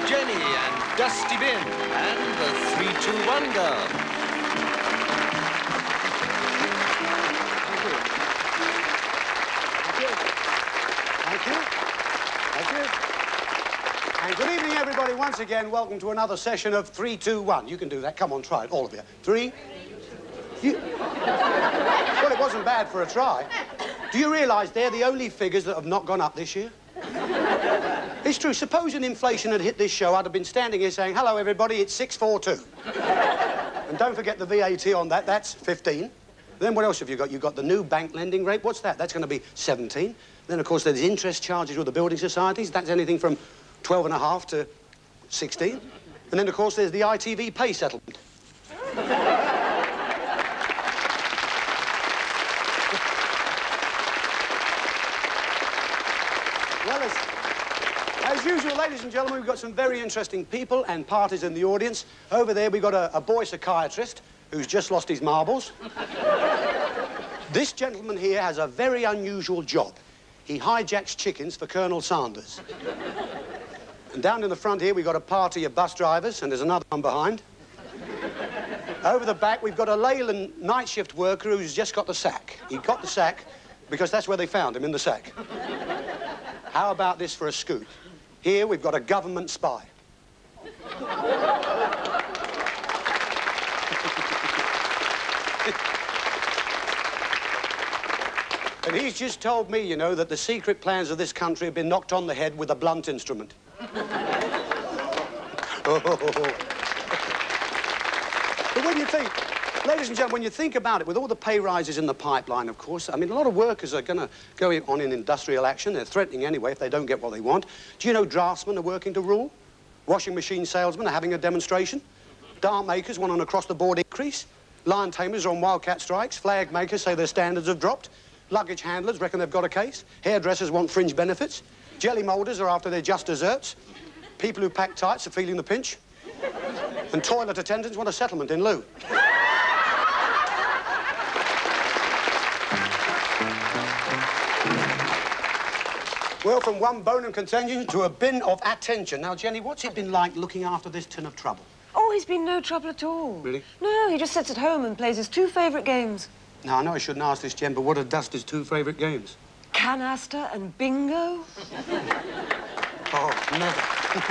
Jenny and Dusty Bin and the 3-2-1 girl. Thank you. Thank you. And good evening, everybody. Once again, welcome to another session of 3-2-1. You can do that. Come on, try it, all of you. 3. Well, it wasn't bad for a try. Do you realise they're the only figures that have not gone up this year? It's true. Supposing inflation had hit this show, I'd have been standing here saying, hello, everybody, it's 642. And don't forget the VAT on that. That's 15. Then what else have you got? You've got the new bank lending rate. What's that? That's going to be 17. Then, of course, there's interest charges with the building societies. That's anything from 12.5 to 16. And then, of course, there's the ITV pay settlement. Well, as usual, ladies and gentlemen, we've got some very interesting people and parties in the audience. Over there, we've got a boy psychiatrist who's just lost his marbles. This gentleman here has a very unusual job. He hijacks chickens for Colonel Sanders. And down in the front here, we've got a party of bus drivers, and there's another one behind. Over the back, we've got a Layland night shift worker who's just got the sack. He got the sack because that's where they found him, in the sack. How about this for a scoop? Here, we've got a government spy. And he's just told me, you know, that the secret plans of this country have been knocked on the head with a blunt instrument. But when you think, ladies and gentlemen, when you think about it, with all the pay rises in the pipeline, of course, I mean, a lot of workers are going to go on in industrial action. They're threatening anyway if they don't get what they want. Do you know draftsmen are working to rule? Washing machine salesmen are having a demonstration. Dart makers want an across-the-board increase. Lion tamers are on wildcat strikes. Flag makers say their standards have dropped. Luggage handlers reckon they've got a case. Hairdressers want fringe benefits. Jelly moulders are after their just desserts. People who pack tights are feeling the pinch. And toilet attendants want a settlement in lieu. Well, from one bone of contention to a bin of attention. Now, Jenny, what's it been like looking after this tin of trouble? Oh, he's been no trouble at all. Really? No, he just sits at home and plays his 2 favourite games. Now, I know I shouldn't ask this, Jen, but what are Duster's 2 favourite games? Canaster and bingo. Oh, never.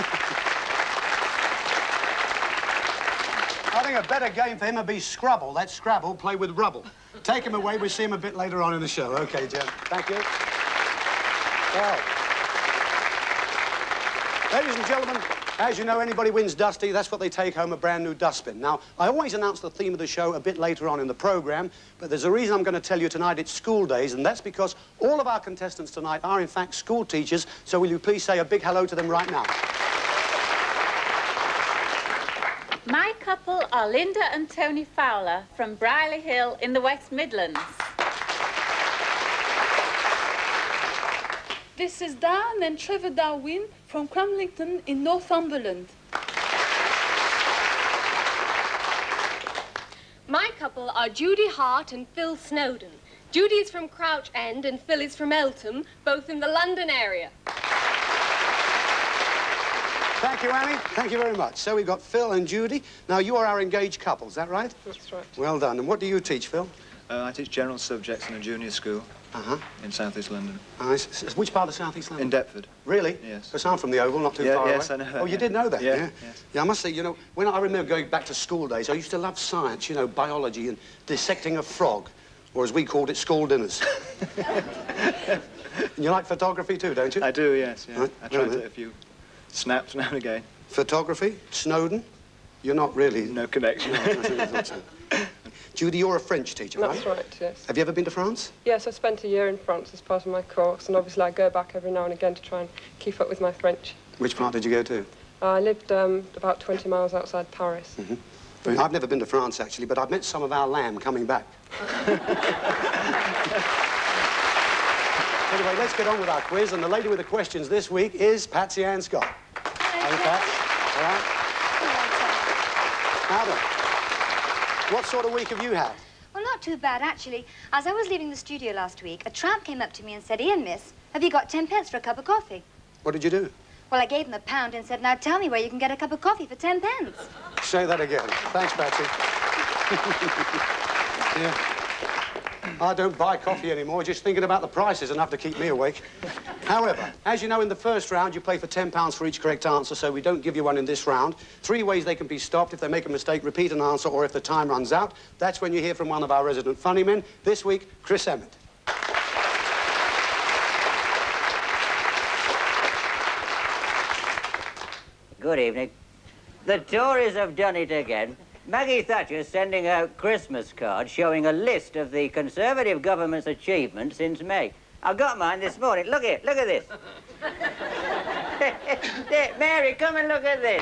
I think a better game for him would be Scrabble. That's Scrabble, play with rubble. Take him away. We'll see him a bit later on in the show. OK, Jen. Thank you. Well, ladies and gentlemen, as you know, anybody wins Dusty, that's what they take home, a brand new dustbin. Now, I always announce the theme of the show a bit later on in the programme, but there's a reason I'm going to tell you tonight it's school days, and that's because all of our contestants tonight are, in fact, school teachers, so will you please say a big hello to them right now? My couple are Linda and Tony Fowler from Brierley Hill in the West Midlands. This is Dan and Trevor Darwin from Cramlington in Northumberland. My couple are Judy Hart and Phil Snowden. Judy is from Crouch End and Phil is from Eltham, both in the London area. Thank you, Annie. Thank you very much. So we've got Phil and Judy. Now, you are our engaged couple, is that right? That's right. Well done. And what do you teach, Phil? I teach general subjects in a junior school in South East London. Which part of South East London? In Deptford. Really? Yes. Because I'm from the Oval, not too far away. Yes, I know. Oh, you did know that? Yeah. Yes. Yeah, I must say, you know, when I remember going back to school days, I used to love science, you know, biology and dissecting a frog, or as we called it, school dinners. And you like photography too, don't you? I do, yes. Yeah. Right. I try to take a few snaps now and again. Photography? Snowden? You're not really... No connection. No, I thought so. Judy, you're a French teacher, right? That's right, yes. Have you ever been to France? Yes, I spent a year in France as part of my course, and obviously I go back every now and again to try and keep up with my French. Which part did you go to? I lived about 20 miles outside Paris. Mm-hmm. I've never been to France, actually, but I've met some of our lamb coming back. Anyway, let's get on with our quiz, and the lady with the questions this week is Patsy Ann Scott. Hello, Pat. All right. Now then, what sort of week have you had? Well, not too bad, actually. As I was leaving the studio last week, a tramp came up to me and said, "Ian, miss, have you got 10 pence for a cup of coffee?" What did you do? Well, I gave him £1 and said, now tell me where you can get a cup of coffee for 10 pence. Say that again. Thanks, Patsy. Yeah. I don't buy coffee anymore. Just thinking about the price is enough to keep me awake. However, as you know, in the first round, you play for £10 for each correct answer, so we don't give you one in this round. 3 ways they can be stopped. If they make a mistake, repeat an answer, or if the time runs out. That's when you hear from one of our resident funny men. This week, Chris Emmett. Good evening. The Tories have done it again. Maggie Thatcher's sending out Christmas cards showing a list of the Conservative government's achievements since May. I got mine this morning. Look at this. There, Mary, come and look at this.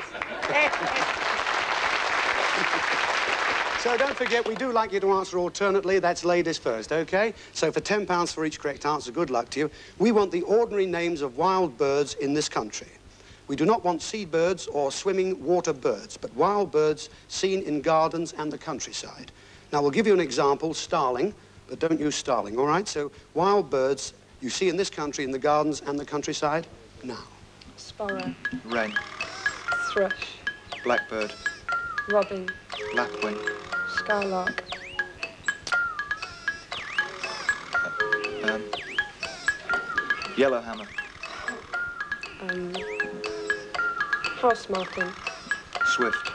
So don't forget, we do like you to answer alternately. That's ladies first, OK? So for £10 for each correct answer, good luck to you. We want the ordinary names of wild birds in this country. We do not want seabirds or swimming water birds, but wild birds seen in gardens and the countryside. Now, we'll give you an example, starling, but don't use starling, all right? So, wild birds you see in this country in the gardens and the countryside, now. Sparrow. Wren. Thrush. Blackbird. Robin. Lapwing. Skylark. Yellowhammer. House martin. Swift.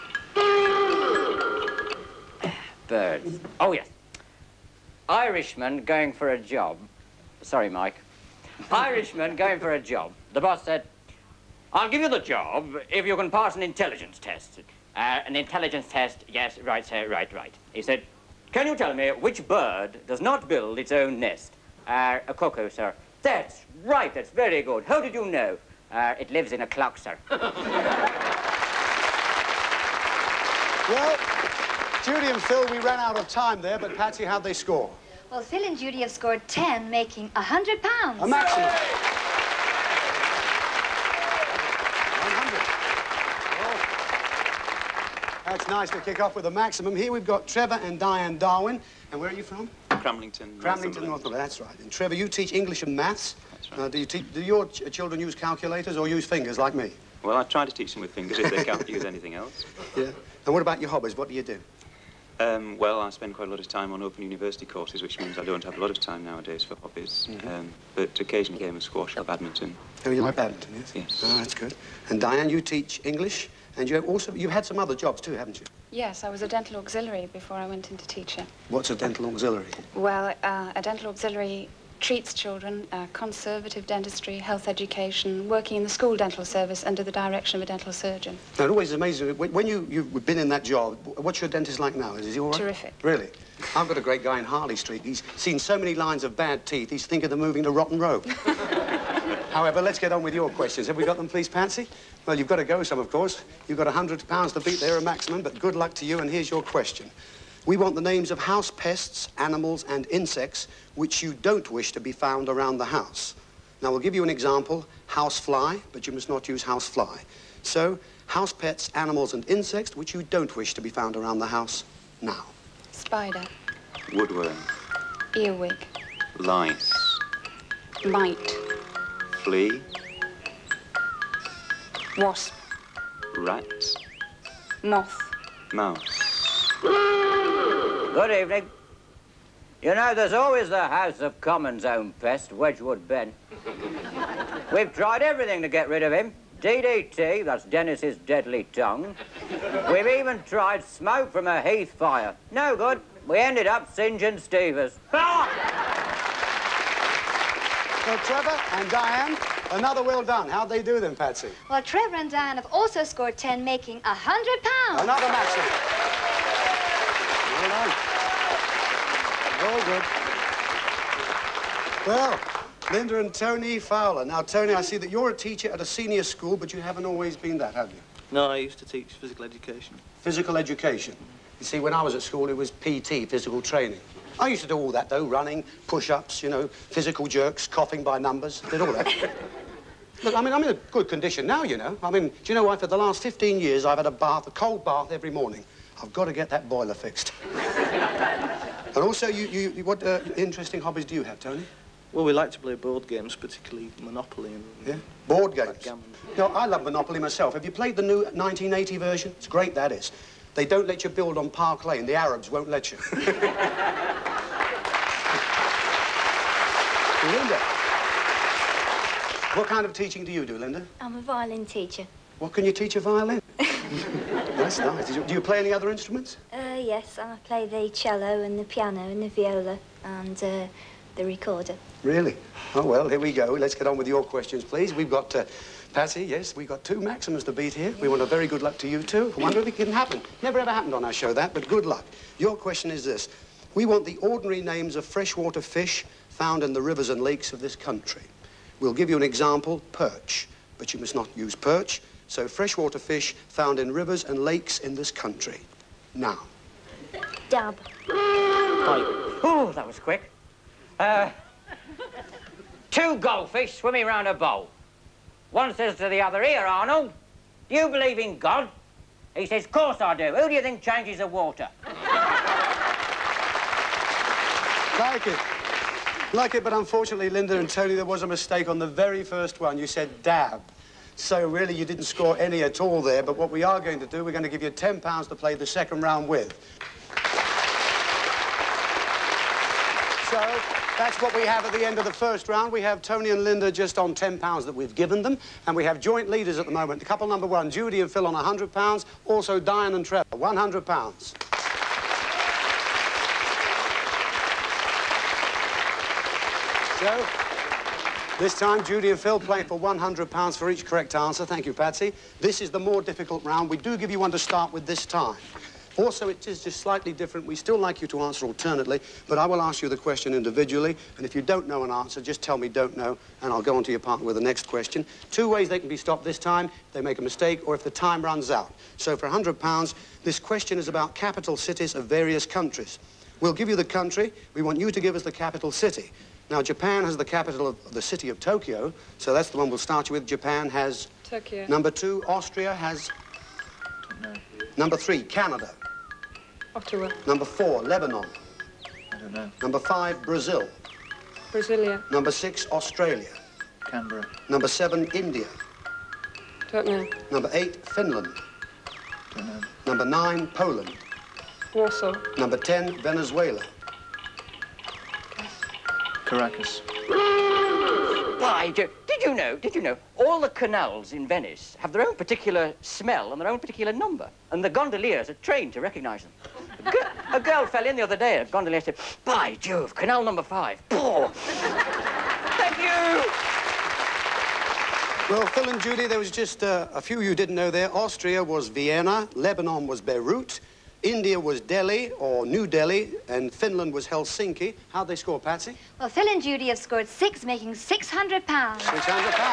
Birds. Oh, yes. Irishman going for a job. Sorry, Mike. Irishman going for a job. The boss said, I'll give you the job if you can pass an intelligence test. An intelligence test, yes, right, sir, right. He said, can you tell me which bird does not build its own nest? A cuckoo, sir. That's right, that's very good. How did you know? It lives in a clock, sir. Well, Judy and Phil, we ran out of time there, but Patsy, how'd they score? Well, Phil and Judy have scored 10, making £100. A maximum. 100. Oh. That's nice to kick off with a maximum. Here we've got Trevor and Diane Darwin. And where are you from? Cramlington. Cramlington, Northumberland, that's right. And Trevor, you teach English and maths. That's right. Do your children use calculators or use fingers like me? Well, I try to teach them with fingers if they can't use anything else. Yeah. And what about your hobbies? What do you do? Well, I spend quite a lot of time on Open University courses, which means I don't have a lot of time nowadays for hobbies. But occasionally game of squash or badminton. Oh, you like badminton, yes? Yes. Oh, that's good. And Diane, you teach English, and you've had some other jobs too, haven't you? Yes, I was a dental auxiliary before I went into teaching. What's a dental auxiliary? Well, a dental auxiliary treats children, conservative dentistry, health education, working in the school dental service under the direction of a dental surgeon. Now, it always amazes me, when you've been in that job, what's your dentist like now? Is he all right? Terrific. Really? I've got a great guy in Harley Street. He's seen so many lines of bad teeth, he's thinking of moving to Rotten Row. However, let's get on with your questions. Have we got them, please, Patsy? Well, you've got to go some, of course. You've got £100 to beat there, a maximum, but good luck to you, and here's your question. We want the names of house pests, animals, and insects which you don't wish to be found around the house. Now, we'll give you an example, housefly, but you must not use housefly. So, house pets, animals, and insects which you don't wish to be found around the house now. Spider. Woodworm. Earwig. Lice. Mite. Flea. Wasp. Rat. Moth. Mouse. Good evening. You know, there's always the House of Commons' own pest, Wedgwood Ben. We've tried everything to get rid of him. DDT, that's Dennis's deadly tongue. We've even tried smoke from a heath fire. No good. We ended up singeing Stevers. So, Trevor and Diane, another well done. How'd they do then, Patsy? Well, Trevor and Diane have also scored 10, making £100. Another maximum. Well done. All good. Well, Linda and Tony Fowler. Now, Tony, I see that you're a teacher at a senior school, but you haven't always been that, have you? No, I used to teach physical education. Physical education. You see, when I was at school, it was PT, physical training. I used to do all that, though, running, push-ups, you know, physical jerks, coughing by numbers, did all that. Look, I mean, I'm in a good condition now, you know. I mean, do you know why? For the last 15 years, I've had a bath, a cold bath every morning. I've got to get that boiler fixed. And also, what interesting hobbies do you have, Tony? Well, we like to play board games, particularly Monopoly and... Yeah? Board games? Backgammon. No, I love Monopoly myself. Have you played the new 1980 version? It's great, that is. They don't let you build on Park Lane. The Arabs won't let you. Linda, what kind of teaching do you do, Linda? I'm a violin teacher. What can you teach a violin? That's nice. Do you play any other instruments? Yes, I play the cello and the piano and the viola and the recorder. Really? Oh, well, here we go. Let's get on with your questions, please. We've got Patsy, yes, we've got 2 maximums to beat here. We want a very good luck to you, too. I wonder if it can happen. Never ever happened on our show, that, but good luck. Your question is this. We want the ordinary names of freshwater fish found in the rivers and lakes of this country. We'll give you an example, perch, but you must not use perch. So freshwater fish found in rivers and lakes in this country. Now. Dab. Oh, that was quick. 2 goldfish swimming round a bowl. One says to the other, "Here, Arnold, do you believe in God?" He says, "Of course I do. Who do you think changes the water?" Like it. Like it, but unfortunately, Linda and Tony, there was a mistake on the very first one. You said dab. So really, you didn't score any at all there, but what we are going to do, we're going to give you £10 to play the second round with. So that's what we have at the end of the first round. We have Tony and Linda just on £10 that we've given them, and we have joint leaders at the moment. Couple number 1, Judy and Phil on £100, also Diane and Trevor, £100. So, this time, Judy and Phil playing for £100 for each correct answer. Thank you, Patsy. This is the more difficult round. We do give you one to start with this time. Also, it is just slightly different. We still like you to answer alternately, but I will ask you the question individually, and if you don't know an answer, just tell me don't know, and I'll go on to your partner with the next question. 2 ways they can be stopped this time. If they make a mistake, or if the time runs out. So for £100, this question is about capital cities of various countries. We'll give you the country. We want you to give us the capital city. Now, Japan has the capital of the city of Tokyo, so that's the one we'll start you with. Japan has... Tokyo. Number 2, Austria has... Don't know. Number 3, Canada. Ottawa. Number 4, Lebanon. I don't know. Number 5, Brazil. Brasilia. Number 6, Australia. Canberra. Number 7, India. Don't know. Number 8, Finland. Don't know. Number 9, Poland. Warsaw. Number 10, Venezuela. Caracas. Why, did you know, all the canals in Venice have their own particular smell and their own particular number, and the gondoliers are trained to recognise them. A girl fell in the other day, a gondolier said, "By Jove, canal number 5. Poor." Thank you. Well, Phil and Judy, there was just a few you didn't know there. Austria was Vienna, Lebanon was Beirut, India was Delhi, or New Delhi, and Finland was Helsinki. How'd they score, Patsy? Well, Phil and Judy have scored 6, making £600. £600. 600.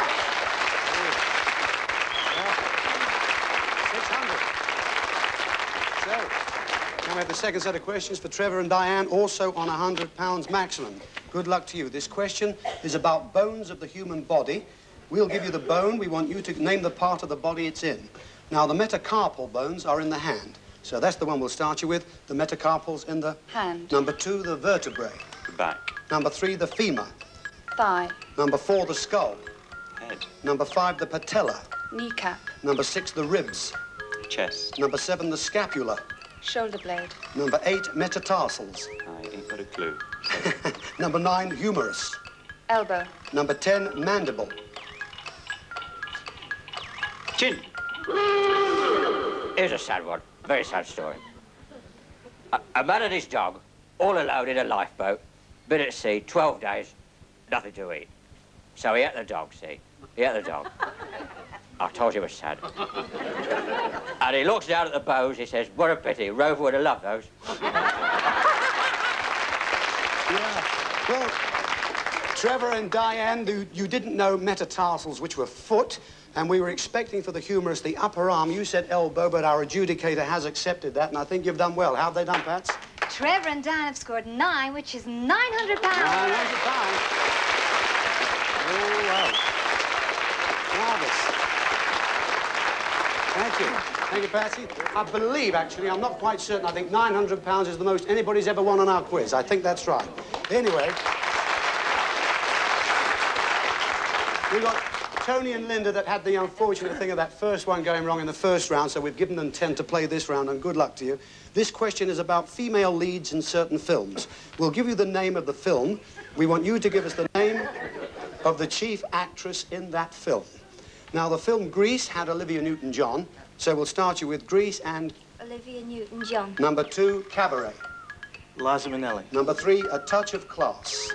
So, now we have the second set of questions for Trevor and Diane, also on £100 maximum. Good luck to you. This question is about bones of the human body. We'll give you the bone. We want you to name the part of the body it's in. Now, the metacarpal bones are in the hand. So that's the one we'll start you with. The metacarpals in the... Hand. Number 2, the vertebrae. The back. Number 3, the femur. Thigh. Number 4, the skull. Head. Number 5, the patella. Kneecap. Number 6, the ribs. Chest. Number 7, the scapula. Shoulder blade. Number 8, metatarsals. I ain't got a clue. Number 9, humerus. Elbow. Number 10, mandible. Chin. Here's a sad one. Very sad story. A man and his dog, all alone in a lifeboat, been at sea 12 days, nothing to eat. So he ate the dog, see? He ate the dog. I told you it was sad. And he looks down at the bows, he says, "What a pity, Rover would have loved those." Yeah. Well, Trevor and Diane, you didn't know metatarsals, which were foot, and we were expecting for the humerus the upper arm. You said elbow, but our adjudicator has accepted that, and I think you've done well. How have they done, Pats? Trevor and Diane have scored 9, which is £900. £900. Oh, wow. Marvellous. Thank you. Thank you, Patsy. I believe, actually, I'm not quite certain, I think £900 is the most anybody's ever won on our quiz. I think that's right. Anyway, We got Tony and Linda that had the unfortunate thing of that first one going wrong in the first round, so we've given them 10 to play this round, and good luck to you. This question is about female leads in certain films. We'll give you the name of the film. We want you to give us the name of the chief actress in that film. Now, the film Grease had Olivia Newton-John, so we'll start you with Grease and... Olivia Newton-John. Number 2, Cabaret. Liza Minnelli. Number 3, A Touch of Class.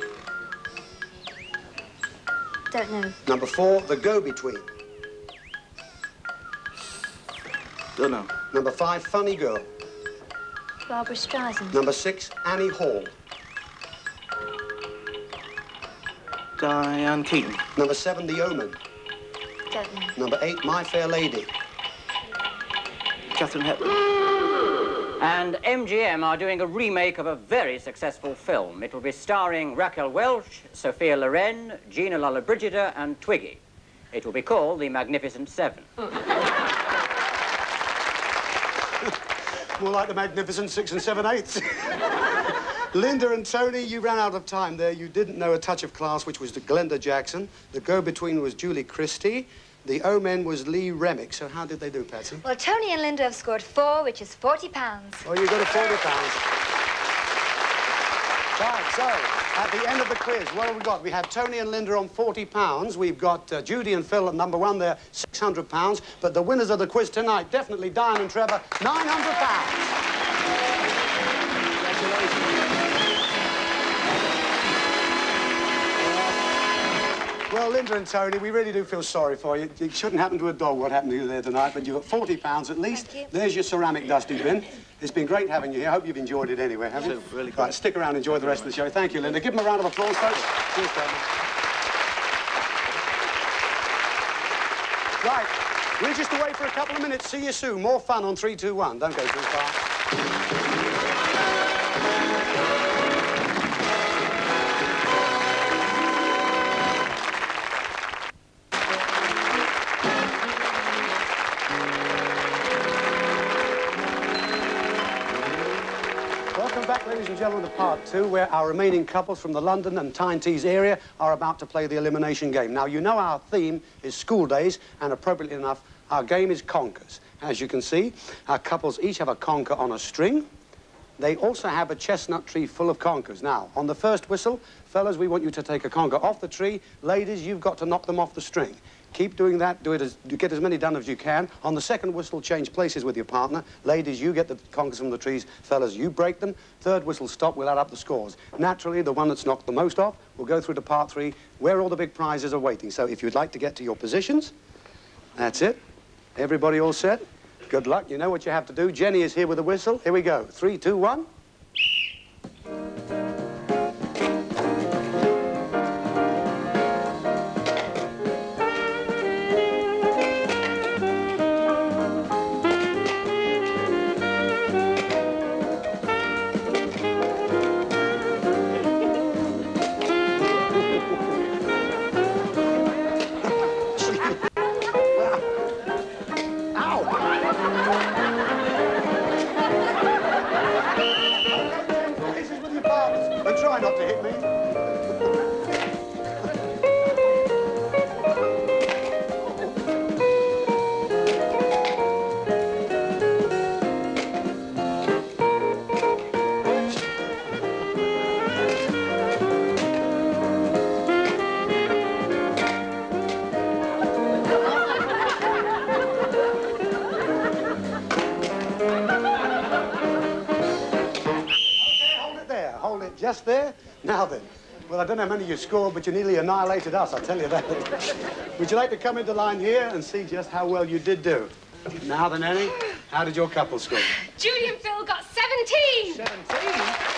Don't know. Number 4, The Go-Between. Don't know. Number 5, Funny Girl. Barbara Streisand. Number 6, Annie Hall. Diane Keaton. Number 7, The Omen. Don't know. Number 8, My Fair Lady. Catherine Hepburn. And MGM are doing a remake of a very successful film. It will be starring Raquel Welch, Sophia Loren, Gina Lollobrigida, and Twiggy. It will be called The Magnificent Seven. More like The Magnificent 6 and 7/8. Linda and Tony, you ran out of time there. You didn't know A Touch of Class, which was the Glenda Jackson. The Go-Between was Julie Christie. The Omen was Lee Remick. So how did they do, Patsy? Well, Tony and Linda have scored 4, which is £40. Oh, you got a £40. Right, so, at the end of the quiz, what have we got? We have Tony and Linda on £40. We've got Judy and Phil at number 1 there, £600. But the winners of the quiz tonight, definitely Diane and Trevor, £900. Congratulations. Well, Linda and Tony, we really do feel sorry for you. It shouldn't happen to a dog what happened to you there tonight, but you got £40 at least. Thank you. There's your ceramic dusty bin. It's been great having you here. I hope you've enjoyed it anyway, haven't you? Really good. Right, stick around and enjoy the rest of the show. Thank you, Linda. Give them a round of applause, folks. Cheers, Tony. Right, we're just away for a couple of minutes. See you soon. More fun on 3, 2, 1. Don't go too far. Ladies and gentlemen, to part 2, where our remaining couples from the London and Tyne Tees area are about to play the elimination game. Now, you know our theme is school days, and appropriately enough, our game is conkers. As you can see, our couples each have a conker on a string. They also have a chestnut tree full of conkers. Now, on the first whistle, fellas, we want you to take a conker off the tree. Ladies, you've got to knock them off the string. Keep doing that. Get as many done as you can. On the second whistle, change places with your partner. Ladies, you get the conkers from the trees. Fellas, you break them. Third whistle, stop. We'll add up the scores. Naturally, the one that's knocked the most off will go through to part 3, where all the big prizes are waiting. So if you'd like to get to your positions, that's it. Everybody all set? Good luck. You know what you have to do. Jenny is here with a whistle. Here we go. 3, 2, 1. Try not to hit me. Just there? Now then. Well, I don't know how many you scored, but you nearly annihilated us, I'll tell you that. Would you like to come into line here and see just how well you did do? Now then, Annie, how did your couple score? Judy and Phil got 17. 17?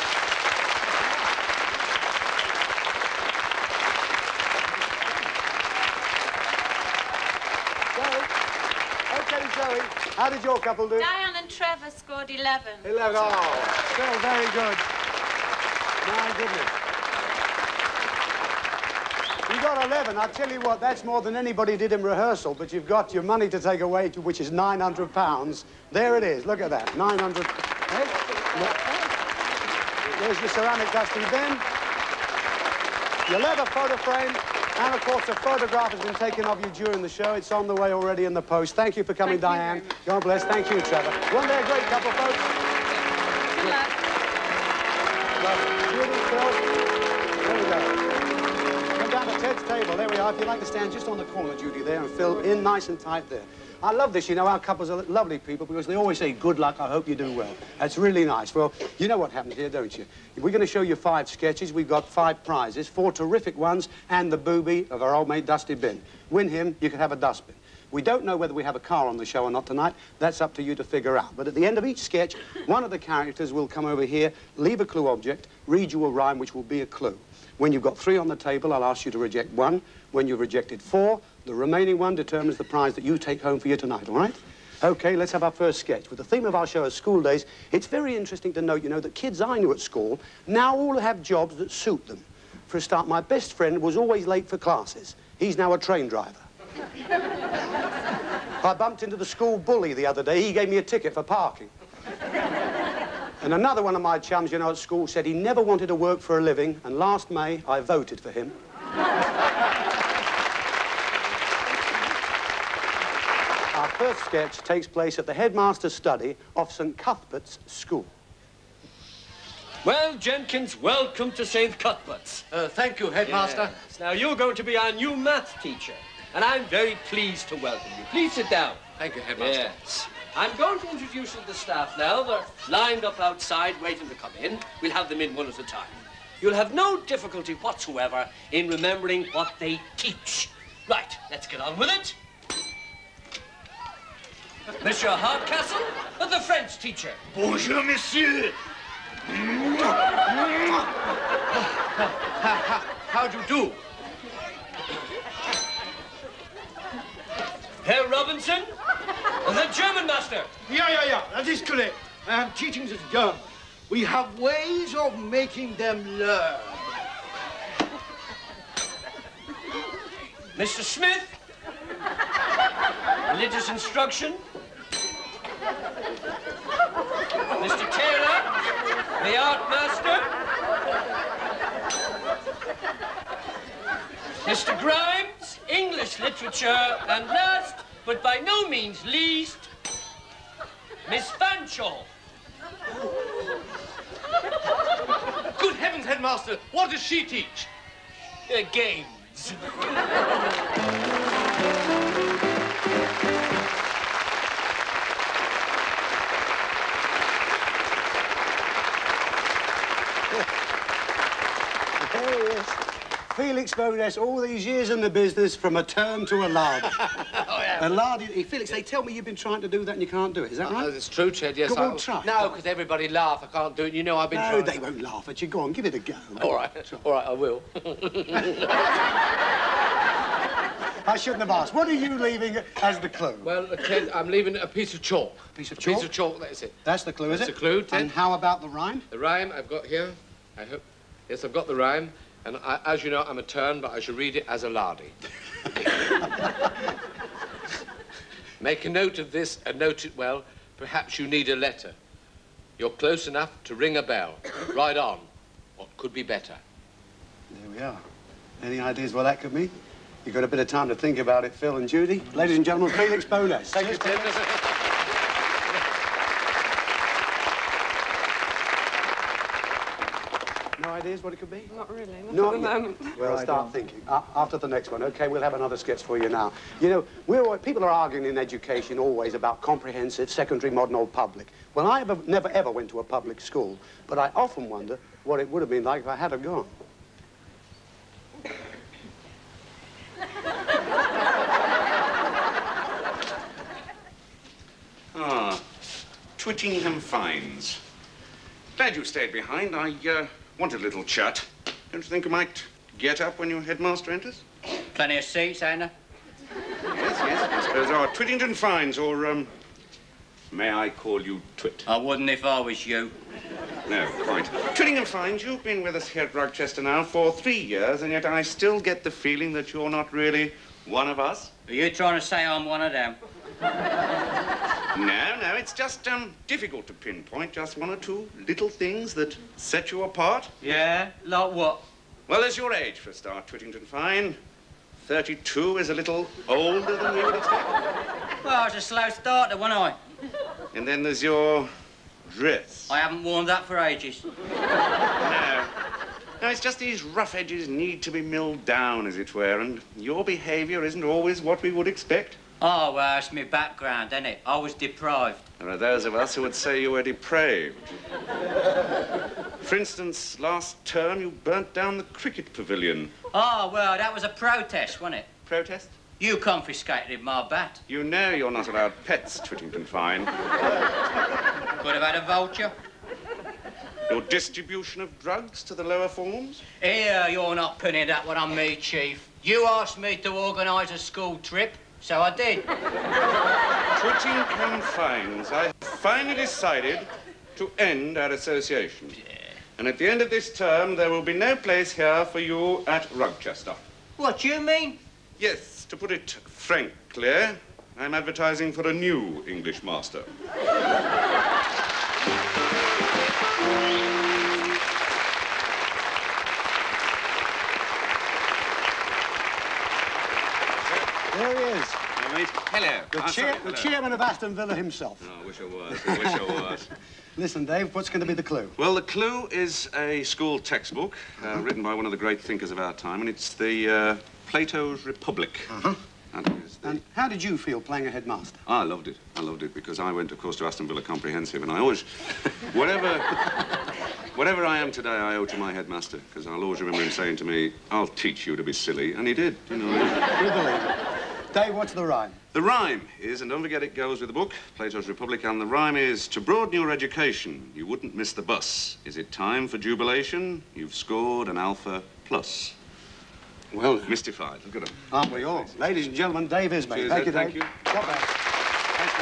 Okay, Zoe, how did your couple do? Diane and Trevor scored 11. 11, oh, still very good. My goodness. You got 11. I'll tell you what, that's more than anybody did in rehearsal, but you've got your money to take away, which is £900. There it is. Look at that. 900. There's your ceramic dusty bin, your leather photo frame, And, of course, a photograph has been taken of you during the show. It's on the way already in the post. Thank you for coming, Diane. God bless. Thank you, Trevor. Weren't they a great couple, folks? Good luck. Judy, Phil, there we go. Come down to Ted's table. There we are. If you'd like to stand just on the corner, Judy, there, and Phil in nice and tight there. I love this. You know, our couples are lovely people because they always say, good luck, I hope you do well. That's really nice. Well, you know what happens here, don't you? We're going to show you 5 sketches. We've got 5 prizes, 4 terrific ones, and the booby of our old mate Dusty Bin. Win him, you can have a dustbin. We don't know whether we have a car on the show or not tonight. That's up to you to figure out. But at the end of each sketch, one of the characters will come over here, leave a clue object, read you a rhyme, which will be a clue. When you've got 3 on the table, I'll ask you to reject 1. When you've rejected 4, the remaining 1 determines the prize that you take home for you tonight, all right? OK, let's have our first sketch. With the theme of our show is school days, it's very interesting to note, you know, that kids I knew at school now all have jobs that suit them. For a start, my best friend was always late for classes. He's now a train driver. I bumped into the school bully the other day. He gave me a ticket for parking. And another one of my chums, you know, at school said he never wanted to work for a living, and last May, I voted for him. Our first sketch takes place at the headmaster's study of St. Cuthbert's School. Well, Jenkins, welcome to St. Cuthbert's. Thank you, Headmaster. Yes. Now, you're going to be our new math teacher, and I'm very pleased to welcome you. Please sit down. Thank you, Headmaster. Yes. I'm going to introduce you to the staff now. They're lined up outside, waiting to come in. We'll have them in one at a time. You'll have no difficulty whatsoever in remembering what they teach. Right, let's get on with it. Monsieur Hardcastle, the French teacher. Bonjour, monsieur. How do you do? Herr Robinson, the German master. Yeah, that is correct. I am teaching the German. We have ways of making them learn. Mr. Smith, religious instruction. Mr. Taylor, the art master. Mr. Grimes, English literature. And last, but by no means least, Miss Fanshawe. Good heavens, Headmaster, what does she teach? Games. There he is. Felix Bowness, all these years in the business, from a turn to a lardy. A lardy. Felix, they tell me you've been trying to do that and you can't do it. Is that right? It's true, Ched, yes. Go on, try. No, because everybody laugh. I can't do it. You know I've been trying. No, they won't laugh at you. Go on, give it a go. All right, I will. I shouldn't have asked. What are you leaving as the clue? Well, Ted, I'm leaving a piece of chalk. A piece of chalk? A piece of chalk, that's it. That's the clue, is it? That's the clue, Ted. And how about the rhyme? The rhyme I've got here. I hope. Yes, I've got the rhyme. And as you know, I'm a turn, but I shall read it as a lardy. Make a note of this and note it well. Perhaps you need a letter. You're close enough to ring a bell. Ride on. What could be better? There we are. Any ideas what that could be? You've got a bit of time to think about it, Phil and Judy. Ladies and gentlemen, Felix Bowness. Thank you, Ted. No ideas what it could be? Not really, Not at the moment. Well, start thinking. After the next one, OK? We'll have another sketch for you now. You know, people are arguing in education always about comprehensive, secondary, modern, or public. Well, I never, ever went to a public school, but I often wonder what it would have been like if I had have gone. Twittingham Fines. Glad you stayed behind. I want a little chat. Don't you think you might get up when your headmaster enters? Plenty of seats, ain't there? Yes, I suppose there are. Twittington Fines, or, may I call you Twit? I wouldn't if I was you. No, quite. Twittingham Fines, you've been with us here at Rochester now for 3 years, and yet I still get the feeling that you're not really one of us. Are you trying to say I'm one of them? No, it's just, difficult to pinpoint just 1 or 2 little things that set you apart. Yeah? Like what? Well, there's your age, for a start, Twittington Fine. 32 is a little older than we would expect. Well, it's a slow starter, wasn't I? And then there's your dress. I haven't worn that for ages. No. No, it's just these rough edges need to be milled down, as it were, and your behaviour isn't always what we would expect. Oh, well, it's my background, isn't it? I was deprived. There are those of us who would say you were depraved. For instance, last term you burnt down the cricket pavilion. Oh, well, that was a protest, wasn't it? Protest? You confiscated my bat. You know you're not allowed pets, Twittington Fine. Could have had a vulture. Your distribution of drugs to the lower forms? Here, you're not pinning that one on me, Chief. You asked me to organise a school trip, so I did. Twittington Fines, I have finally decided to end our association. Yeah. And at the end of this term, there will be no place here for you at Rugchester. What do you mean? Yes, to put it frankly, I'm advertising for a new English master. There he is. Hello, mate. Hello. The chairman of Aston Villa himself. Oh, I wish I was. I wish I was. Listen, Dave, what's going to be the clue? Well, the clue is a school textbook written by one of the great thinkers of our time, and it's the Plato's Republic. Uh-huh. And how did you feel playing a headmaster? I loved it. I loved it because I went, of course, to Aston Villa Comprehensive, and I always, whatever I am today, I owe to my headmaster, because I'll always remember him saying to me, "I'll teach you to be silly," and he did. You know. We believe it. Dave, what's the rhyme? The rhyme is, and don't forget it goes with the book, Plato's Republic, and the rhyme is, to broaden your education, you wouldn't miss the bus. Is it time for jubilation? You've scored an Alpha Plus. Well, mystified. Look at him. Aren't we all? Ladies and gentlemen, Dave Ismay. Cheers, Thank you, Dave. thank you. Not bad. Thanks,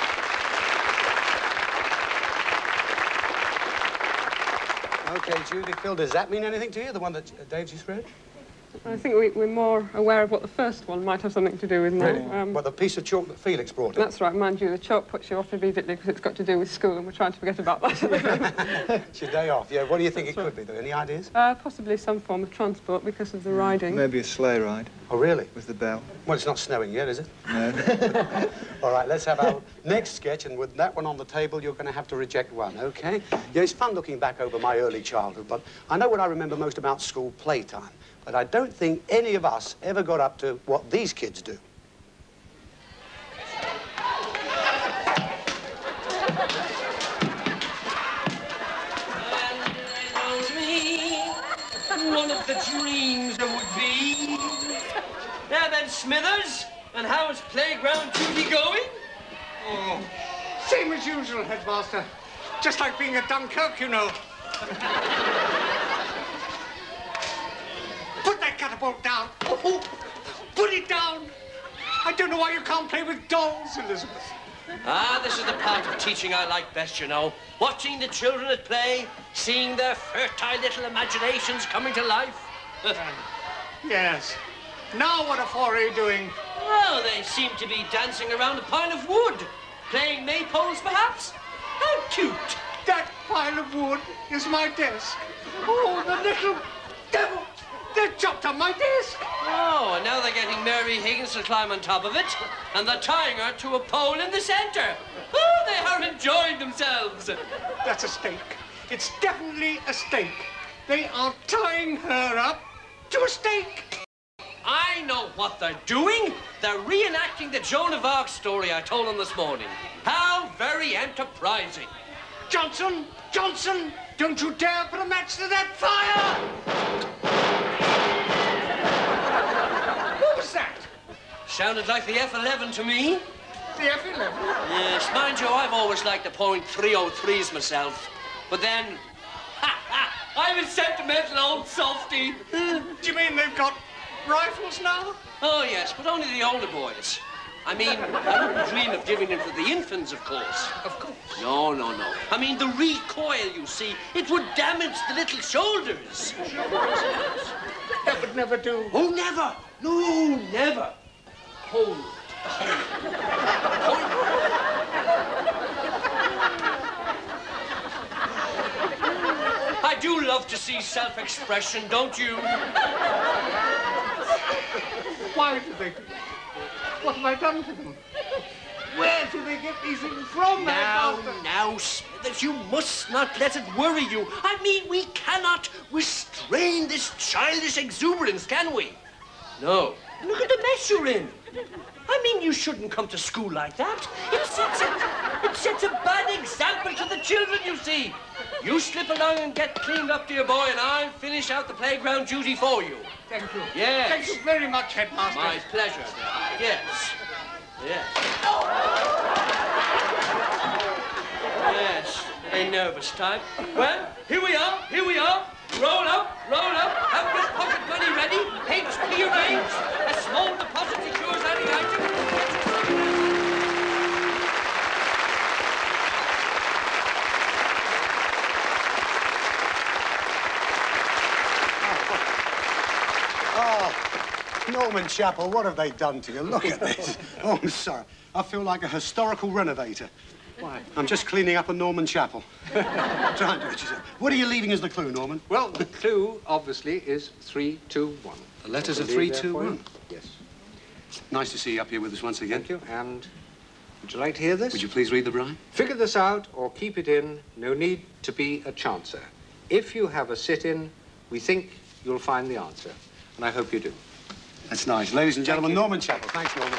Dave. OK, Judy, Phil, does that mean anything to you, the one that Dave's just read? I think we're more aware of what the first one might have something to do with now. Really? What, the piece of chalk that Felix brought in? That's right, mind you, the chalk puts you off immediately because it's got to do with school, and we're trying to forget about that. It's your day off, yeah. What do you think it could be, though? Any ideas? Possibly some form of transport because of the riding. Maybe a sleigh ride. Oh, really? With the bell. Well, it's not snowing yet, is it? No. All right, let's have our next sketch, and with that one on the table, you're going to have to reject one, OK? Yeah, it's fun looking back over my early childhood, but I know what I remember most about school playtime. But I don't think any of us ever got up to what these kids do. One of the dreams there would be. Now then, Smithers, and how's playground duty going? Oh, same as usual, headmaster. Just like being at Dunkirk, you know. Put that catapult down. Oh, put it down. I don't know why you can't play with dolls, Elizabeth. Ah, this is the part of teaching I like best, you know. Watching the children at play, seeing their fertile little imaginations coming to life. Yes. Now what are you doing? Well, they seem to be dancing around a pile of wood. Playing maypoles, perhaps? How cute. That pile of wood is my desk. Oh, the little devil. They chopped up my desk. Oh, and now they're getting Mary Higgins to climb on top of it, and they're tying her to a pole in the centre. Oh, they are enjoying themselves. That's a stake. It's definitely a stake. They are tying her up to a stake. I know what they're doing. They're reenacting the Joan of Arc story I told them this morning. How very enterprising. Johnson! Johnson! Don't you dare put a match to that fire! What was that? Sounded like the F-11 to me. The F-11? Yes, mind you, I've always liked the .303s myself. But then, I'm a sentimental old softy. Do you mean they've got rifles now? Oh, yes, but only the older boys. I mean, I wouldn't dream of giving them to the infants, of course. Of course. No, no, no. I mean, the recoil, you see, it would damage the little shoulders. That would never do. Oh, never. No, never. Hold. I do love to see self-expression, don't you? Why do they do that? What have I done to them? Where do they get these things from, Now, Smithers, you must not let it worry you. I mean, we cannot restrain this childish exuberance, can we? No. Look at the mess you're in. I mean, you shouldn't come to school like that. It sets a bad example to the children, you see. You slip along and get cleaned up, dear boy, and I'll finish out the playground duty for you. Thank you. Yes. Thank you very much, Headmaster. My pleasure. Yes. Yes. Yes. A nervous type. Well, here we are. Roll up. Have your pocket money ready. HP arranged. A small deposit secures any item. Norman Chappell, what have they done to you? Look at this. Oh, I'm sorry. I feel like a historical renovator. Why? I'm just cleaning up a Norman Chappell. Try and do it yourself. What are you leaving as the clue, Norman? Well, the clue, obviously, is 3, 2, 1. The letters are 3, 2, 1. Yes. Nice to see you up here with us once again. Thank you. And would you like to hear this? Would you please read the rhyme? Figure this out or keep it in. No need to be a chancer. If you have a sit-in, we think you'll find the answer. And I hope you do. That's nice. Ladies and gentlemen, Norman Chappell. Thanks, Norman.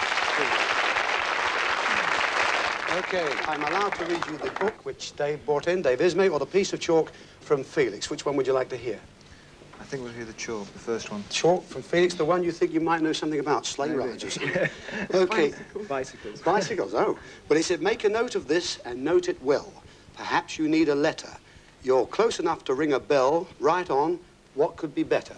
Okay, I'm allowed to read you the book which Dave brought in, Dave Ismay, or the piece of chalk from Felix. Which one would you like to hear? I think we'll hear the chalk, the first one. Chalk from Felix, the one you think you might know something about, sleigh rides or something. Okay. Bicycles. Bicycles, oh. Well, he said, make a note of this and note it well. Perhaps you need a letter. You're close enough to ring a bell. Write on, what could be better?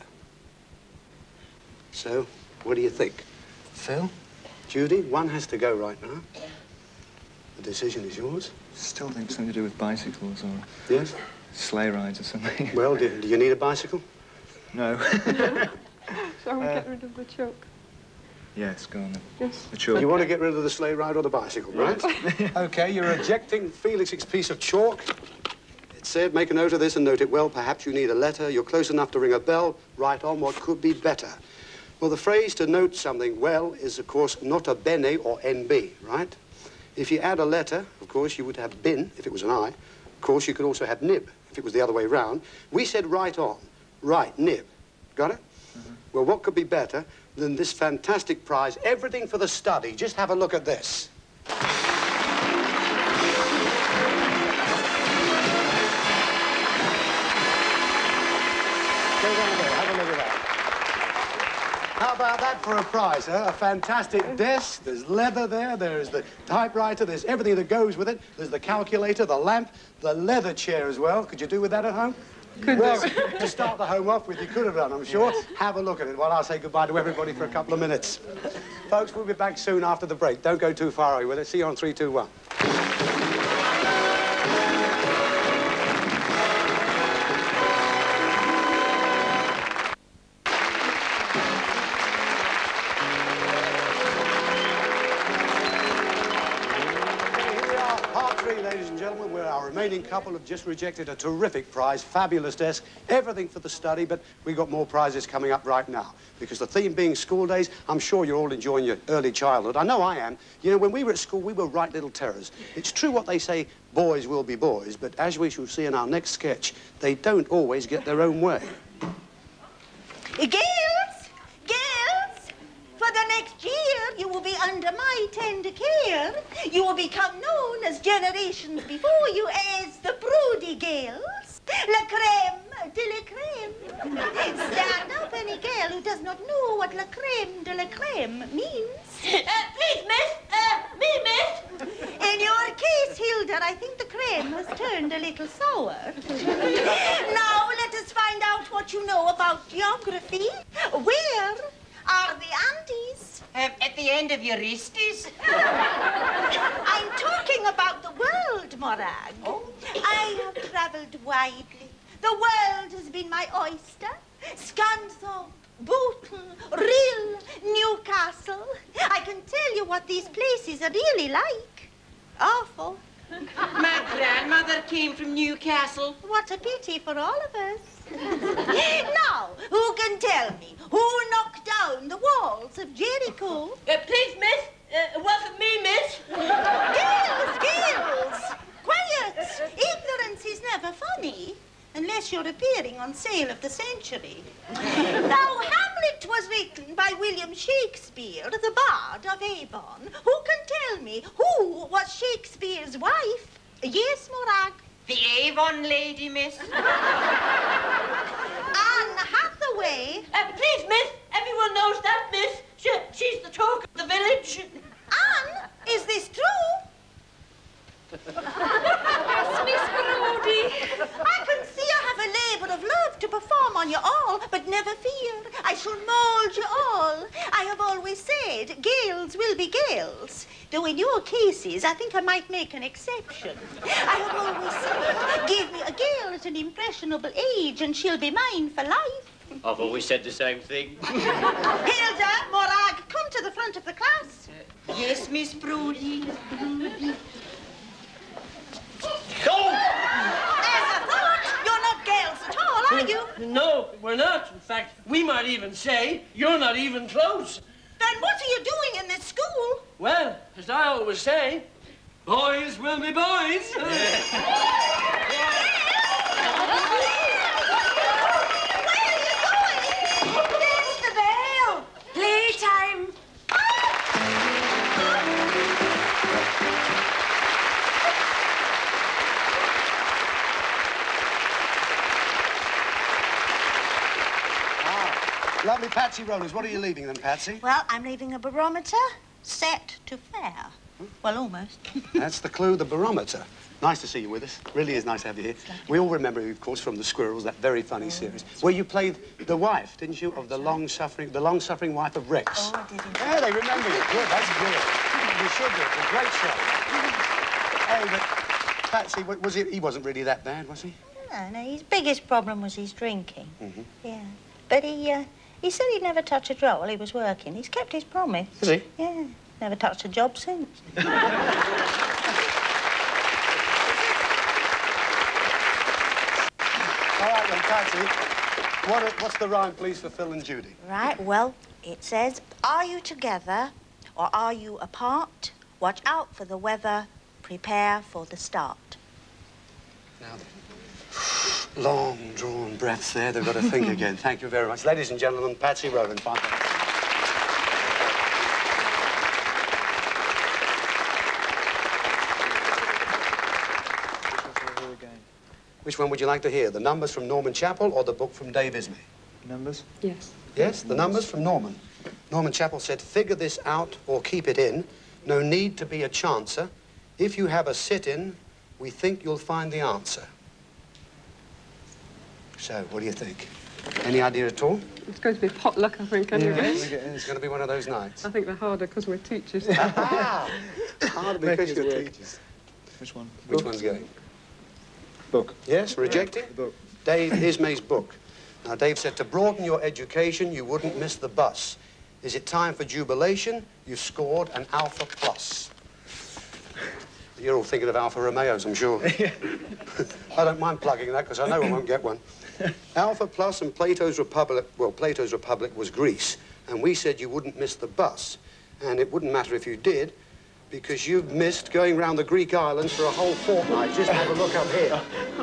So, what do you think? Phil? Judy, one has to go right now. The decision is yours. Still think something to do with bicycles or... Yes? Sleigh rides or something. Well, do you need a bicycle? No. Shall we get rid of the chalk? Yes, go on then. Yes. The chalk. You want to get rid of the sleigh ride or the bicycle, right? Okay, you're rejecting Felix's piece of chalk. It said, make a note of this and note it well. Perhaps you need a letter. You're close enough to ring a bell. Write on what could be better. Well, the phrase to note something well is, of course, nota bene or NB, right? If you add a letter, of course, you would have bin, if it was an I. Of course, you could also have nib, if it was the other way round. We said write on. Right, nib. Got it? Well, what could be better than this fantastic prize? Everything for the study. Just have a look at this. Go down there. Have a look at that. How about that for a prize, huh? A fantastic desk, there's leather there, there's the typewriter, there's everything that goes with it. There's the calculator, the lamp, the leather chair as well. Could you do with that at home? Well, to start the home off with, you could have done, I'm sure. Have a look at it while I'll say goodbye to everybody for a couple of minutes. Folks, we'll be back soon after the break. Don't go too far away with it. See you on 3, 2, 1. Our remaining couple have just rejected a terrific prize, fabulous desk, everything for the study, but we've got more prizes coming up right now. Because the theme being school days, I'm sure you're all enjoying your early childhood. I know I am. You know, when we were at school, we were right little terrors. It's true what they say, boys will be boys, but as we shall see in our next sketch, they don't always get their own way. Girls! Girls! For the next year, you will be under my tender care. You will become known as generations before you as the Broody girls. La crème de la crème. Stand up, any girl who does not know what la crème de la crème means. Please, miss. Me, miss. In your case, Hilda, I think the crème has turned a little sour. Now, let us find out what you know about geography. Where are the Andes? At the end of your wristies? I'm talking about the world, Morag. Oh. I have travelled widely. The world has been my oyster. Scunthorpe, Booton, Rhyl, Newcastle. I can tell you what these places are really like. Awful. My grandmother came from Newcastle. What a pity for all of us. Now, who can tell me who knocked down the walls of Jericho? Please, miss. It wasn't me, miss. Girls! Quiet! Ignorance is never funny. Unless you're appearing on Sale of the Century. Now, Hamlet was written by William Shakespeare, the Bard of Avon. Who can tell me who was Shakespeare's wife? Yes, Morag? The Avon lady, miss. Anne Hathaway. Please, miss. Everyone knows that, miss. She's the talk of the village. Anne, is this true? Yes, Miss Brodie. I can see I have a labour of love to perform on you all, but never fear. I shall mould you all. I have always said Gales will be Gales. Though in your cases, I think I might make an exception. I have always said, give me a Gale at an impressionable age and she'll be mine for life. I've always said the same thing. Hilda, Morag, come to the front of the class. Yes, Miss Brodie. Go! As I thought, you're not Gales at all, are you? No, we're not. In fact, we might even say you're not even close. Then what are you doing in this school? Well, as I always say, boys will be boys. Where are you going? There's the bell. Playtime. Lovely Patsy Rowlands. What are you leaving then, Patsy? Well, I'm leaving a barometer set to fair. Well, almost. That's the clue, the barometer. Nice to see you with us. Really is nice to have you here. We all remember you, of course, from The Squirrels, that very funny series, where you played the wife, didn't you, of the long-suffering wife of Rex. Oh, I did. Yeah, they remember you. Good, that's good. You should do. It's a great show. Hey, but Patsy, he wasn't really that bad, was he? No, his biggest problem was his drinking. Mm-hmm. Yeah. But he said he'd never touch a drop while he was working. He's kept his promise. Has he? Yeah. Never touched a job since. All right, then, Patsy. What's the rhyme, please, for Phil and Judy? Right, well, it says, are you together or are you apart? Watch out for the weather, prepare for the start. Now then. Long, drawn breaths there. They've got to think again. Thank you very much. Ladies and gentlemen, Patsy Rowlands. Fine. Which one would you like to hear? The numbers from Norman Chappell or the book from Dave Ismay? Numbers? Yes. Yes, the numbers from Norman. Norman Chappell said, figure this out or keep it in. No need to be a chancer. If you have a sit-in, we think you'll find the answer. So, what do you think? Any idea at all? It's going to be potluck, I think, anyway. Yes, it's going to be one of those nights. I think they're harder because we're teachers. Harder because you're teachers. Which one? Which one's going? Book. Yes, rejecting? The book. Dave Ismay's book. Now, Dave said, to broaden your education, you wouldn't miss the bus. Is it time for jubilation? You've scored an Alpha Plus. You're all thinking of Alfa Romeos, I'm sure. I don't mind plugging that because I know I won't get one. Alpha Plus and Plato's Republic, well, Plato's Republic was Greece, and we said you wouldn't miss the bus. And it wouldn't matter if you did, because you've missed going round the Greek islands for a whole fortnight. Just have a look up here.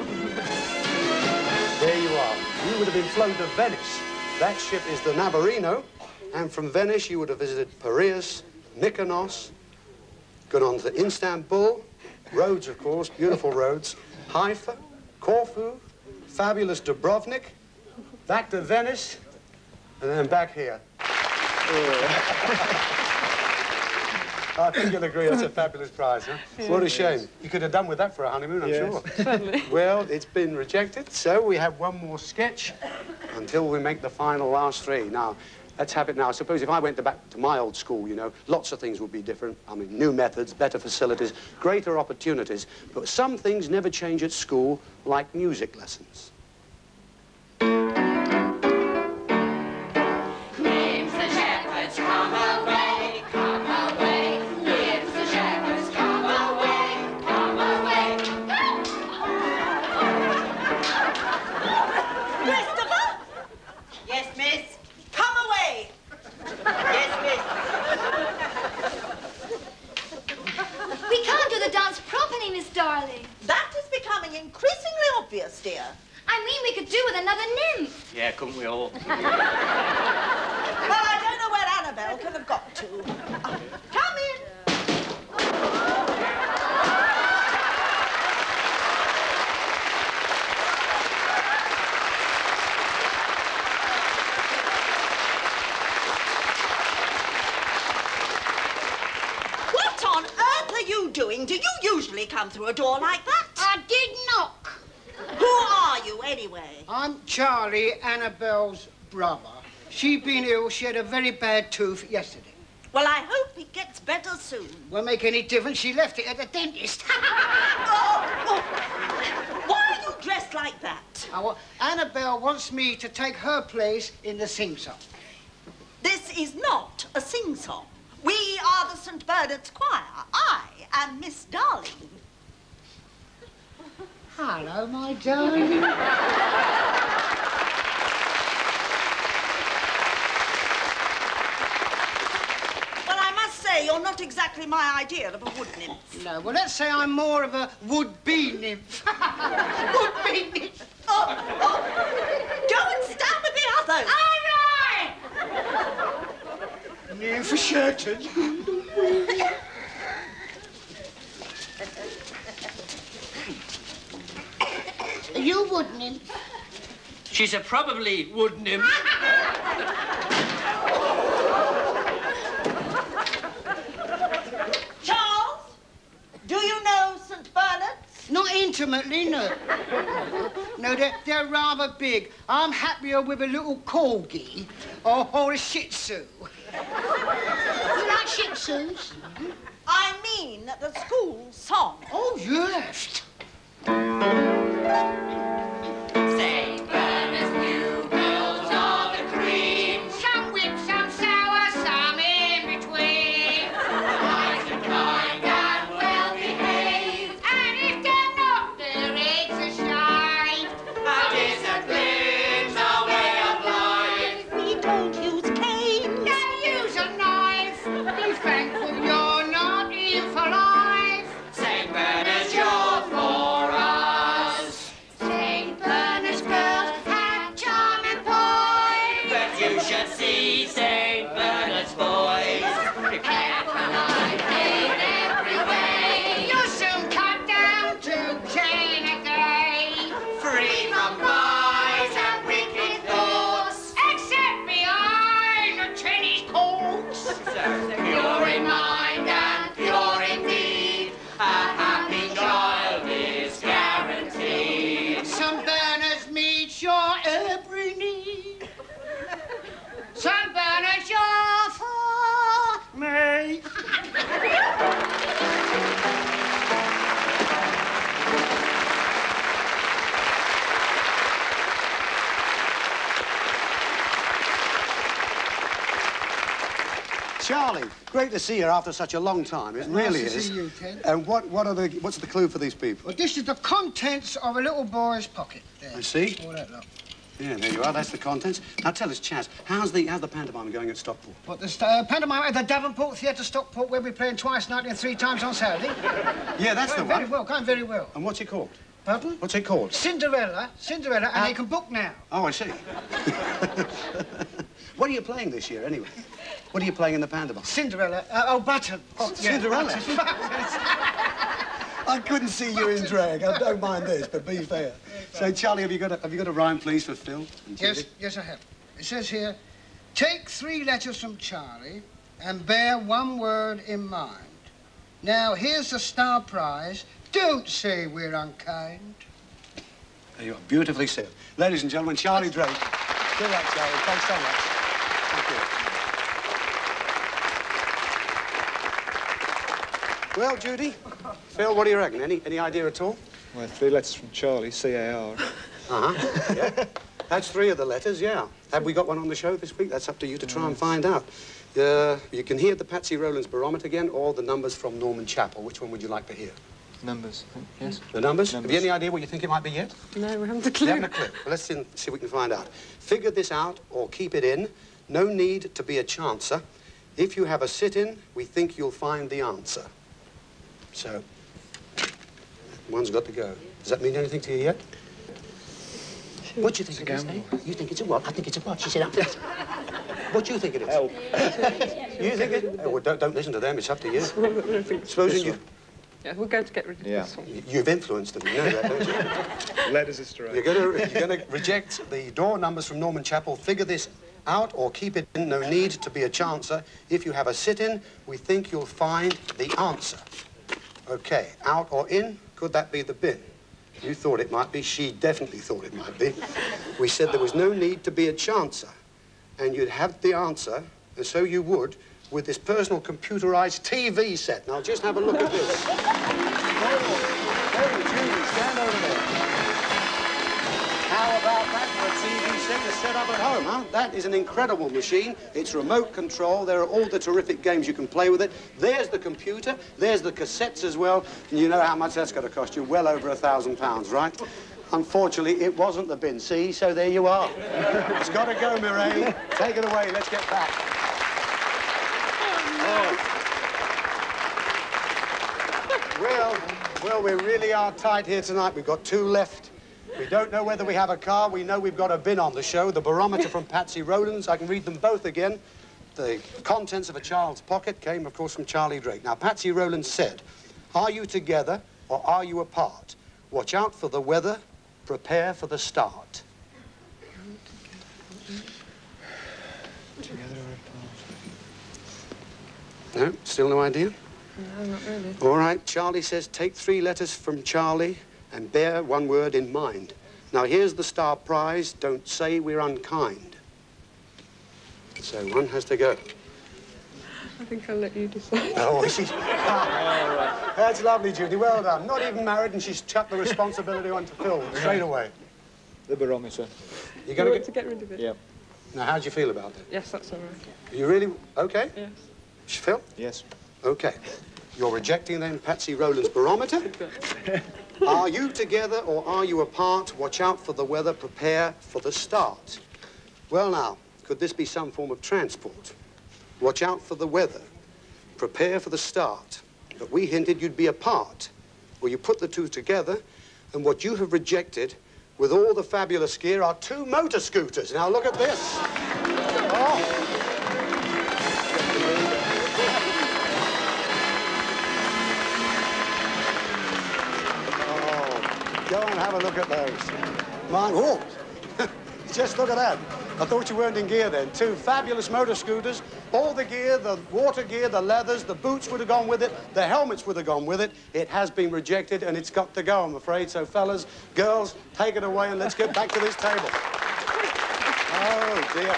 There you are. You would have been flown to Venice. That ship is the Navarino, and from Venice you would have visited Piraeus, Mykonos, gone on to Istanbul, Rhodes, of course, beautiful Rhodes, Haifa, Corfu, fabulous Dubrovnik, back to Venice, and then back here. I think you'll agree that's a fabulous prize, huh? Yeah. What a shame. You could have done with that for a honeymoon, I'm sure. Certainly. Well, it's been rejected, so we have one more sketch until we make the final last three. Now, let's have it now. Suppose if I went back to my old school, you know, lots of things would be different. I mean, new methods, better facilities, greater opportunities. But some things never change at school, like music lessons. Come away, give the shepherds, come away, dance properly, Miss Darling. That is becoming increasingly obvious, dear. I mean, we could do with another nymph. Yeah, couldn't we all? Well, I don't know where Annabelle could have got to. Come in. What on earth are you doing? Do you usually come through a door like that? I did knock. Who are you, anyway? I'm Charlie, Annabelle's brother. She been ill. She had a very bad tooth yesterday. Well, I hope it gets better soon. Won't make any difference. She left it at the dentist. Why are you dressed like that? Oh, well, Annabelle wants me to take her place in the sing-song. This is not a sing-song. We are the St. Bernard's Choir. I am Miss Darling. Hello, my darling. Well, I must say, you're not exactly my idea of a wood nymph. No, well, let's say I'm more of a would-be nymph. Would-be nymph. Oh, go and stand with the others. All right! Nymph for certain. You wood nymph. She's a probably wood nymph. Charles, do you know St. Bernard's? Not intimately, no. No, they're rather big. I'm happier with a little corgi or a shih tzu. You like shih tzus? I mean the school song. Oh, yes. St. Bernard's new girls are the cream. Some whip, some sour, some in between. Nice and kind and well behaved. And if they're not, there is a shame. Our discipline's our way of life. We don't use canes. Don't use a knife. Be thankful you're not in for life. St. Bernard's your for us. St. Bernard's girls have charming boys. But you should see St. Bernard's boys. Prepare for life in every way. You'll soon cut down to 10 a day. Free from vice and wicked thoughts. Except behind the tennis courts. Pure in mind and pure in deed. A happy child is guaranteed. St. Bernard's meets your every need. St. Bernard's your for Me. Charlie, great to see you after such a long time. It really Nice to is. see you, Ted. And what's the clue for these people? Well, this is the contents of a little boy's pocket. There. I see. All that lot. Yeah, there you are. That's the contents. Now tell us, Chaz, how's the pantomime going at Stockport? What, the pantomime at the Davenport Theatre, Stockport, where we're playing twice nightly and 3 times on Saturday? Yeah, that's the one. Very well, going very well. And what's it called? Pardon? What's it called? Cinderella, and they can book now. Oh, I see. What are you playing this year, anyway? What are you playing in the pantomime? Cinderella, Button. Oh, Cinderella? I couldn't see you in drag. I don't mind this, but be fair. So, Charlie, have you got a rhyme, please, for Phil? And Yes, yes, I have. It says here, take 3 letters from Charlie and bear 1 word in mind. Now, here's the star prize. Don't say we're unkind. There you are, beautifully said. Ladies and gentlemen, Charlie Drake. Good luck, Charlie. Thanks so much. Thank you. Well, Judy, Phil, what do you reckon? Any idea at all? Well, 3 letters from Charlie, C-A-R. Uh-huh, yeah. That's 3 of the letters, yeah. Have we got one on the show this week? That's up to you to try and find out. You can hear the Patsy Rowlands barometer again, or the numbers from Norman Chappell. Which one would you like to hear? Numbers, yes. The numbers? Have you any idea what you think it might be yet? No, we haven't a clue. You haven't a clue. Well, let's see if we can find out. Figure this out or keep it in. No need to be a chancer. If you have a sit-in, we think you'll find the answer. So, One's got to go. Does that mean anything to you yet? What do you think it is, eh? You think it's a what? I think it's a what? She said, what do you think it is? Help. You think it? Oh, well, don't listen to them. It's up to you. Supposing you... Yeah, we're going to get rid of this one. You've influenced them, you know that, don't you? Led us astray. You're going to reject the door numbers from Norman Chappell. Figure this out or keep it in. No need to be a chancer. If you have a sit-in, we think you'll find the answer. OK, out or in? Could that be the bin? You thought it might be. She definitely thought it might be. We said there was no need to be a chancer. And you'd have the answer, and so you would, with this personal computerized TV set. Now, just have a look at this. Hey, Judy, stand over there. How about that for a TV set to set up at home, huh? That is an incredible machine. It's remote control. There are all the terrific games you can play with it. There's the computer. There's the cassettes as well. And you know how much that's going to cost you. Well over £1,000, right? Unfortunately, it wasn't the bin, see? So there you are. It's got to go, Mireille. Take it away. Let's get back. Well, we really are tight here tonight. We've got 2 left. We don't know whether we have a car. We know we've got a bin on the show. The barometer from Patsy, Rowlands. I can read them both again. The contents of a child's pocket came, of course, from Charlie Drake. Now, Patsy Rowlands said, are you together or are you apart? Watch out for the weather. Prepare for the start. Together or apart? No? Still no idea? No, not really. All right. Charlie says, take 3 letters from Charlie and bear 1 word in mind. Now, here's the star prize. Don't say we're unkind. So 1 has to go. I think I'll let you decide. Oh, she's... Ah, that's lovely, Judy. Well done. Not even married, and she's chucked the responsibility onto Phil straight away. The barometer. You're going to get rid of it? Yeah. Now, how do you feel about it? Yes, that's all right. Are you really... OK? Yes. Phil? Yes. OK. You're rejecting, then, Patsy Rowland's barometer. Are you together or are you apart? Watch out for the weather. Prepare for the start. Well, now, could this be some form of transport? Watch out for the weather. Prepare for the start. But we hinted you'd be apart. Well, you put the 2 together, and what you have rejected, with all the fabulous gear, are 2 motor scooters. Now, look at this. Oh. Go and have a look at those. Mine, oh, just look at that. I thought you weren't in gear then. 2 fabulous motor scooters. All the gear, the water gear, the leathers, the boots would have gone with it, the helmets would have gone with it. It has been rejected and it's got to go, I'm afraid. So, fellas, girls, take it away and let's get back to this table. Oh, dear.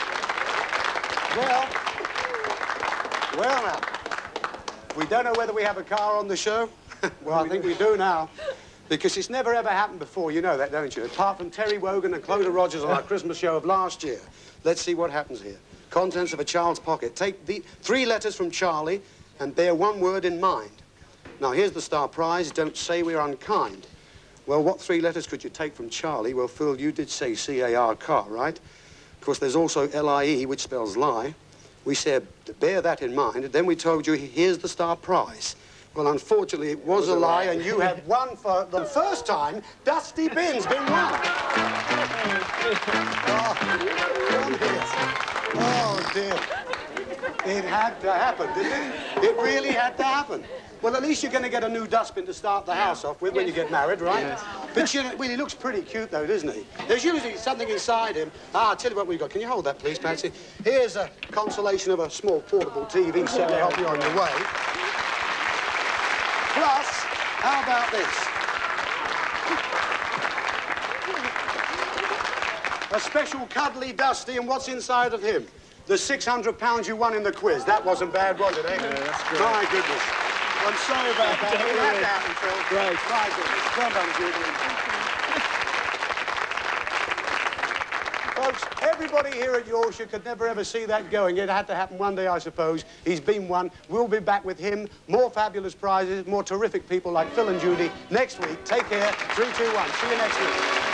Well now, we don't know whether we have a car on the show. Well, I think we do now. Because it's never ever happened before, you know that, don't you? Apart from Terry Wogan and Clodagh Rogers on our Christmas show of last year. Let's see what happens here. Contents of a child's pocket. Take the 3 letters from Charlie and bear 1 word in mind. Now, here's the star prize. Don't say we're unkind. Well, what 3 letters could you take from Charlie? Well, Phil, you did say C-A-R, car, right? Of course, there's also L-I-E, which spells lie. We said, bear that in mind. And then we told you, here's the star prize. Well, unfortunately, it was a lie, and you have won for the first time. Dusty Bin's been won. Oh, dear. It had to happen, didn't it? It really had to happen. Well, at least you're going to get a new dustbin to start the house off with when you get married, right? Yes. But you know, well, he looks pretty cute, though, doesn't he? There's usually something inside him. Ah, I'll tell you what we've got. Can you hold that, please, Patsy? Here's a consolation of a small portable TV set to help you on your way. Plus, how about this? A special cuddly Dusty, and what's inside of him? The £600 you won in the quiz. That wasn't bad, was it, eh? Yeah, that's great. My goodness. I'm sorry about that. It had to happen, Phil. Great. My goodness. Well done, Judy. Folks, everybody here at Yorkshire could never ever see that going. It had to happen one day, I suppose. He's been won. We'll be back with him. More fabulous prizes, more terrific people like Phil and Judy next week. Take care. 3, 2, 1. See you next week.